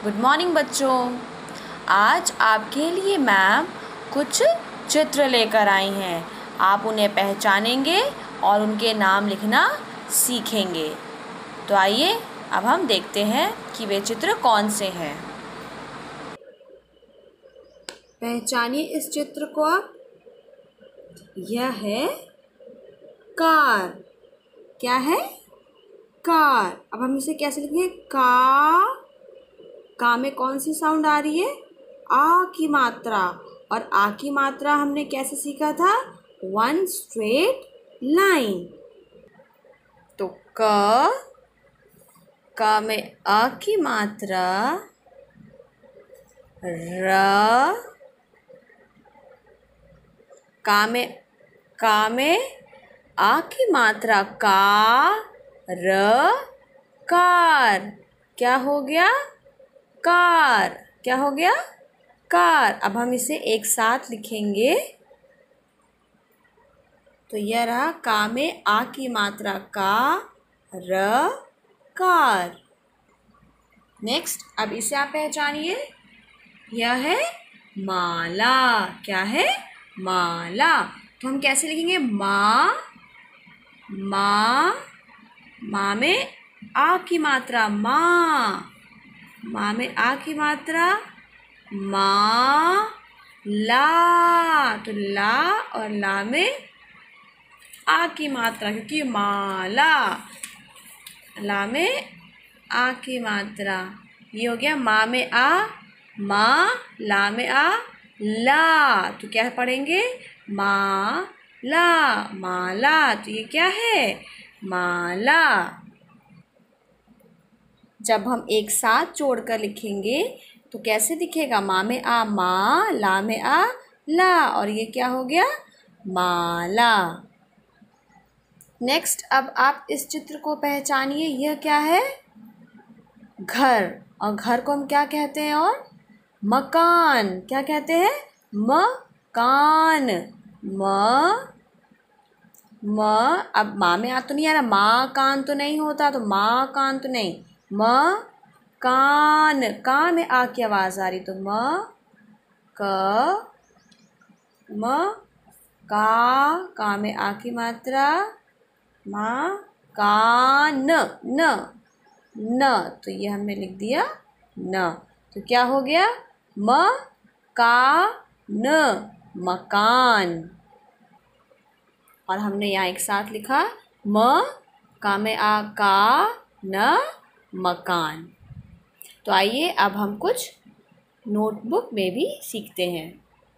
Good morning बच्चों। आज आपके लिए मैम कुछ चित्र लेकर आई हैं। आप उन्हें पहचानेंगे और उनके नाम लिखना सीखेंगे। तो आइए अब हम देखते हैं कि वे चित्र कौन से हैं। पहचानिए इस चित्र को आप। यह है कार। क्या है? कार। अब हम इसे कैसे लिखेंगे? का में कौन सी साउंड आ रही है? आ की मात्रा। और आ की मात्रा हमने कैसे सीखा था? One straight line. तो क में आ की मात्रा, र का में आ की मात्रा का, र कार। क्या हो गया? कार। क्या हो गया? कार। अब हम इसे एक साथ लिखेंगे। तो यह रहा का में आ की मात्रा का, र कार। नेक्स्ट, अब इसे आप पहचानिए। यह है माला। क्या है? माला। तो हम कैसे लिखेंगे? माँ में आ की मात्रा माँ। माँ में आ की मात्रा माँ। ला, तो ला और ला में आ की मात्रा, क्योंकि माला। ला में आ की मात्रा। ये हो गया माँ में आ, माँ। ला में आ, ला। तो क्या पढ़ेंगे? माँ ला, माला। तो ये क्या है? माला। जब हम एक साथ जोड़कर लिखेंगे तो कैसे दिखेगा? माँ में आ माँ, ला में आ ला, और ये क्या हो गया? माला। नेक्स्ट, अब आप इस चित्र को पहचानिए। यह क्या है? घर। और घर को हम क्या कहते हैं? और मकान। क्या कहते हैं? मकान। अब माँ में आ तो नहीं आ रहा, माँ कान तो नहीं होता, तो माँ कान तो नहीं, कान। का में आ की आवाज़ आ रही, तो का में आ की मात्रा कान, न। तो ये हमने लिख दिया न। तो क्या हो गया? मकान। और हमने यहाँ एक साथ लिखा का में आ का, न, मकान। तो आइए अब हम कुछ नोटबुक में भी सीखते हैं।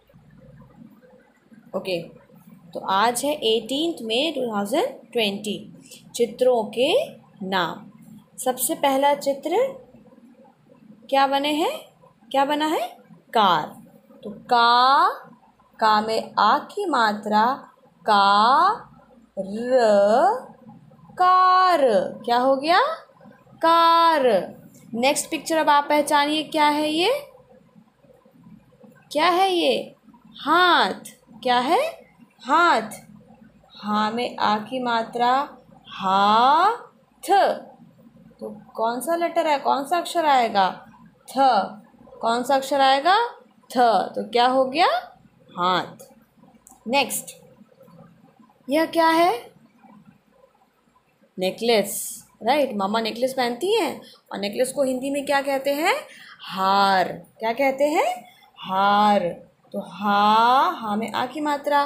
ओके, तो आज है 18 मई 2020। चित्रों के नाम। सबसे पहला चित्र क्या बना है? कार। तो का में आ की मात्रा का, र कार। क्या हो गया? कार। नेक्स्ट पिक्चर अब आप पहचानिए। क्या है ये? हाथ। क्या है? हाथ। हा में आ की मात्रा हाथ। तो कौन सा लेटर है? कौन सा अक्षर आएगा? थ। कौन सा अक्षर आएगा? थ। तो क्या हो गया? हाथ। नेक्स्ट, यह क्या है? नेकलेस। राइट, मामा नेकलेस पहनती हैं, और नेकलेस को हिंदी में क्या कहते हैं? हार। क्या कहते हैं? हार। तो हा में आ की मात्रा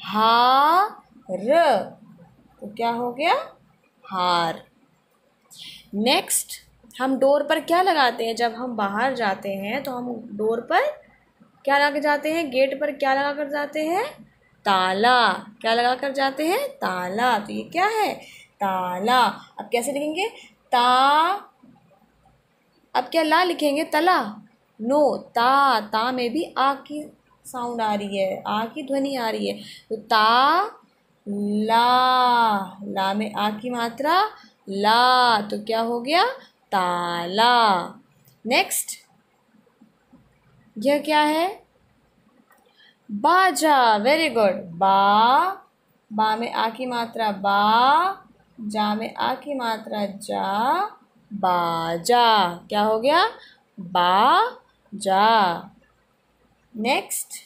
र। तो क्या हो गया? हार। नेक्स्ट, हम डोर पर क्या लगाते हैं? जब हम बाहर जाते हैं तो हम डोर पर क्या लगा के जाते हैं? गेट पर क्या लगा कर जाते हैं? ताला। क्या लगा कर जाते हैं? ताला। तो ये क्या है? ताला। अब कैसे लिखेंगे? अब क्या ला लिखेंगे? तला? नो, ता में भी आ की साउंड आ रही है, आ की ध्वनि आ रही है। तो ला में आ की मात्रा ला। तो क्या हो गया? ताला। नेक्स्ट, यह क्या है? बाजा। Very good. बा में आ की मात्रा बा, जा में आ की मात्रा जा, बाजा। क्या हो गया? बाजा। नेक्स्ट,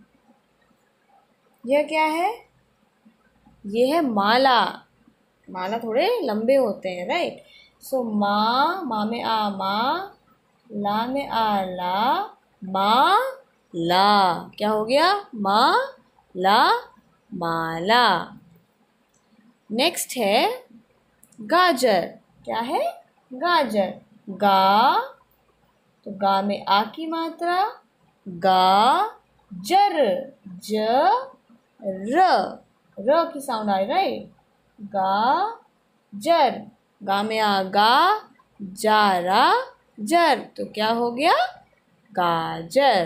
यह क्या है? ये है माला। माला थोड़े लंबे होते हैं, राइट। सो माँ में आ माँ, ला में आ ला, माँ ला। क्या हो गया? माँ ला, माला। नेक्स्ट है गाजर। क्या है? गाजर। गा, तो गा में आ की मात्रा, गा जर, ज र की साउंड आई, राइट। गा जर, गा में आ गा, जा रा जर, तो क्या हो गया? गाजर।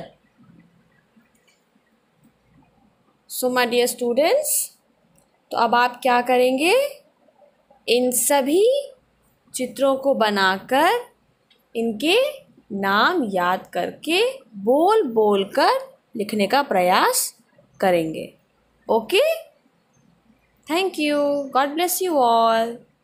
सो माय डियर स्टूडेंट्स, तो अब आप क्या करेंगे? इन सभी चित्रों को बनाकर इनके नाम याद करके बोल बोल कर लिखने का प्रयास करेंगे। Okay, thank you, God bless you all.